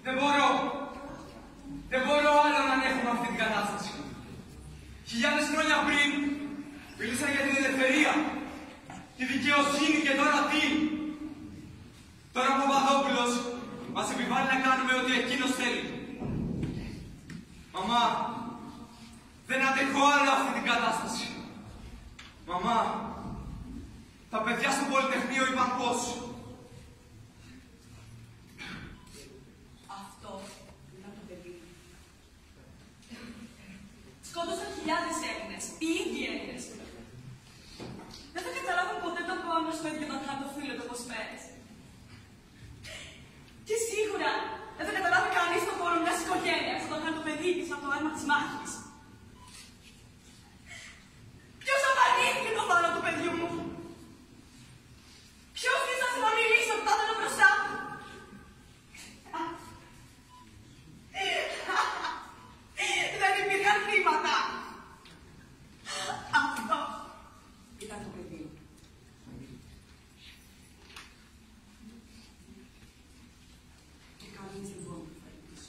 Δεν μπορώ άλλο να ανέχομαι αυτή την κατάσταση. Χιλιάδες χρόνια πριν μιλήσαν για την ελευθερία, τη δικαιοσύνη και τώρα τι? Τώρα ο Παπαδόπουλος μας επιβάλλει να κάνουμε ό,τι εκείνος θέλει. Μαμά, δεν αντέχω άλλο αυτή την κατάσταση. Μαμά, τα παιδιά στο Πολυτεχνείο είπαν πώς. Αυτό ήταν το παιδί. Σκότωσαν χιλιάδες Έλληνες, οι ίδιοι Έλληνες. Δεν θα καταλάβουν ποτέ τον πόνο στο ίδιο τον χαρτοφύλλο το πώς πέρασε. Και σίγουρα δεν θα καταλάβει κανείς τον πόνο μιας οικογένειας όταν χάνει το παιδί της από το αίμα της μάχης. Ποιος απαρνήθηκε το θάνατο του παιδιού μου? Ποιος ήθελε να μιλήσει όταν θα ήταν μπροστά μου? Δεν υπήρχαν θύματα. Αυτό ήταν το παιδί. Και κανείς δεν μπορεί να φαγητήσει.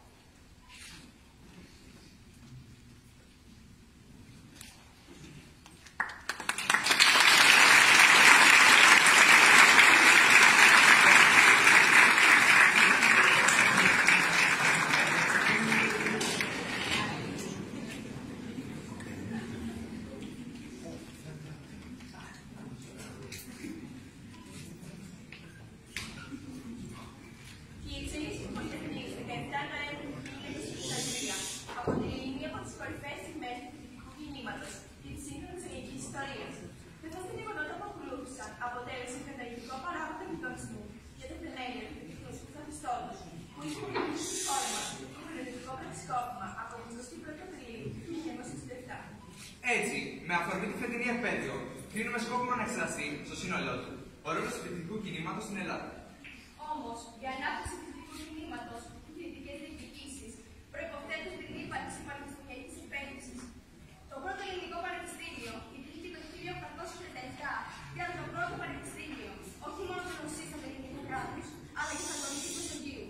Έτσι, με αφορμή τη φετινή επέτειο, κρίνουμε σκόπιμα να εξεταστεί στο σύνολό του ο ρόλος του φοιτητικού κινήματος στην Ελλάδα. Όμως, για ανάπτυξη του φοιτητικού κινήματος και φοιτητικές διεκδικήσεις προϋποθέτουν την ύπαρξη πανεπιστημιακής επένδυσης. Το πρώτο ελληνικό πανεπιστήμιο ιδρύθηκε το 1837 και ήταν το πρώτο πανεπιστήμιο όχι μόνο γνωσής των ελληνικών κράτους, αλλά και Θεσσαλονίκης Μεσογείου.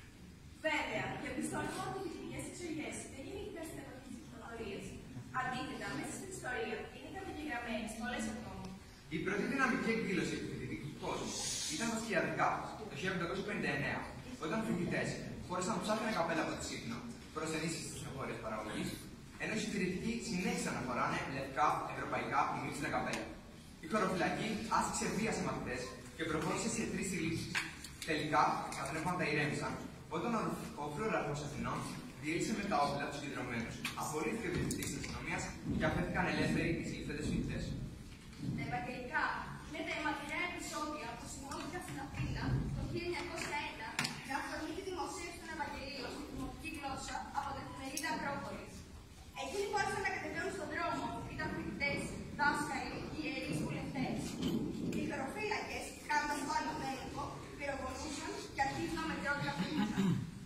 Βέβαια, διαπιστώνουμε ότι οι φοιτητικές εξογές δεν είναι υπέρ της δικτατορίας. Αντίθετα, μέσα στην ιστορία είναι καταγεγραμμένες πολλές ακόμα. Η πρώτη δυναμική εκδήλωση του φοιτητικού κόσμου ήταν τα σκιαδικά το 1859, όταν φοιτητές φόρεσαν ψάχνα καπέλα από τη Σύφνο προς ενίσχυση της εγχώριας παραγωγής, ενώ οι συντηρητικοί συνέχισαν να φοράνε λευκά, ευρωπαϊκά, μυρίσινα καπέλα. Η χωροφυλακή άσκησε βία σε μαθητές και προχώρησε σε 3 συλλήψεις. Τελικά, τα πνεύματα ηρέμησαν όταν ο φλουραρχός Αθηνών διέλυσε με τα όπλα τους συγκεντρωμένους, απορρίφθηκε ο διευθυντής της αστυνομίας και αφέθηκαν ελεύθεροι οι συλλήφθητες φοιτητές. Τα Ευαγγελικά είναι τα αιματηρά επεισόδια που σημειώθηκαν στην Αθήνα το 1901 με αφορμή τη δημοσίευση των Ευαγγελίων στη δημοτική γλώσσα από την εφημερίδα Ακρόπολης. Εκείνοι που άρχισαν να κατεβαίνουν στον δρόμο ήταν φοιτητές, δάσκαλοι, ιερείς, βουλευτές. Οι χωροφύλακες, κάνοντας πάλι τον έλεγχο, πυροβολούσαν και αρχίζουν με τρόπια βήματα.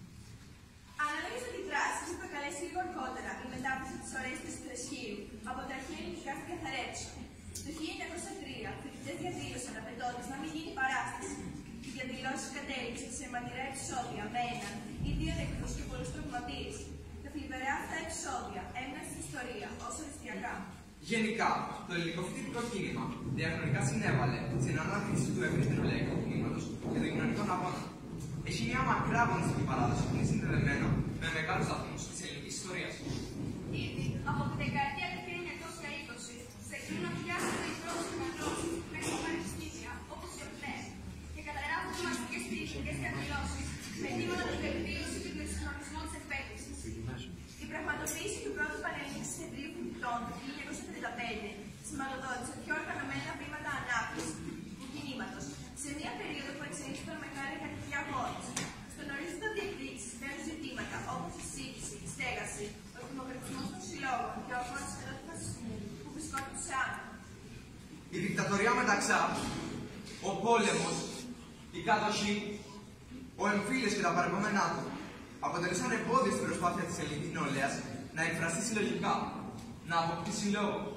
Ανάλογες αντιδράσεις θα προκαλέσει λίγο αργότερα η μετάπτυξη της Ορέστης του Εσχύλου από τα αρχαία ελληνικά στην Καθαρέτησο. Το 1903, φοιτητές διαδήλωσαν απαιτώντας να μην γίνει παράσταση. Οι διαδηλώσεις κατέληξαν σε αιματηρά επεισόδια με έναν ή 2 νεκρούς και πολλούς τραυματίες. Τα θλιβερά αυτά επεισόδια έμειναν στην ιστορία ως αριστειακά. Γενικά, το ελληνικό φοιτητικό κίνημα διαχρονικά συνέβαλε στην ανάπτυξη του ευρύτερου λαϊκού κινήματος και των κοινωνικών αγώνων. Έχει μια μακρά αγωνιστική παράδοση που είναι συνδεδεμένο με μεγάλους βαθμούς της ελληνικής ιστορίας. Ήδη από τη δεκαετία του 1920, ξεκινούν να πιάσουν οι πρώτες οργανώσεις μέσα στα πανεπιστήμια όπως οι ΟΚΝΕ και καταγράφουν μαζικές φοιτητικές διαδηλώσεις με αιτήματα την βελτίωση και τον εξυγχρονισμό της εκπαίδευσης. Η πραγματοποίηση του πρώτου πανελληνικού συνεδρίου φοιτητών το 1935 σηματοδότησε πιο οργανωμένα βήματα ανάπτυξης του κινήματος σε μια περίοδο που εξελίσσονταν μεγάλη εργατική αγώνες. Στον ορίζοντα διεκδίκησης μπαίνουν ζητήματα όπως η σύγχυση, η στέγαση, ο δημοκρατισμός των συλλόγων και ο αγώνας κατά του φασισμού που βρισκόταν σε άμυνα. Η δικτατορία μεταξά, ο πόλεμος, η κατοχή, ο εμφύλιος και τα παρεπόμενά του αποτελούσαν εμπόδιο στην προσπάθεια της ελληνικής νεολαίας να εκφραστεί συλλογικά, να αποκτήσει λόγο.